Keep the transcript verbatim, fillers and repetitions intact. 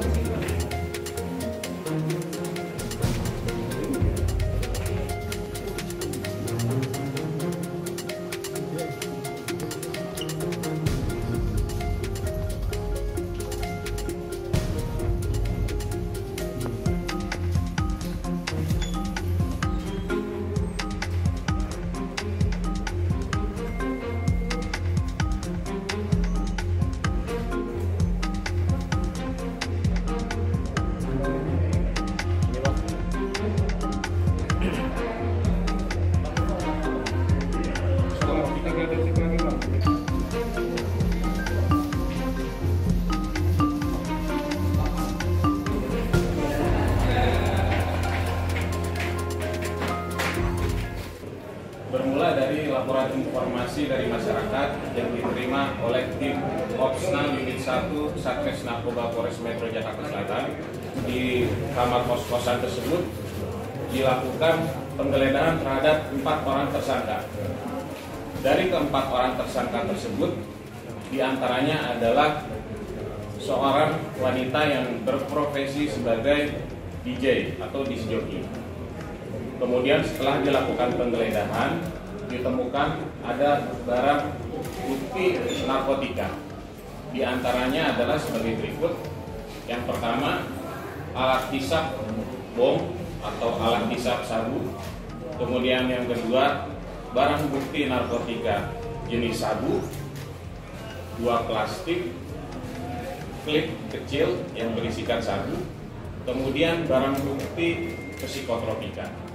Bermula dari laporan informasi dari masyarakat yang diterima oleh tim Opsnal Unit satu Satres Narkoba Polres Metro Jakarta Selatan, di kamar kos-kosan tersebut dilakukan penggeledahan terhadap empat orang tersangka. Dari keempat orang tersangka tersebut, diantaranya adalah seorang wanita yang berprofesi sebagai D J atau disc jockey. Kemudian setelah dilakukan penggeledahan, ditemukan ada barang bukti narkotika. Di antaranya adalah sebagai berikut. Yang pertama, alat hisap bom atau alat hisap sabu. Kemudian yang kedua, barang bukti narkotika jenis sabu, dua plastik, klip kecil yang berisikan sabu. Kemudian barang bukti psikotropika.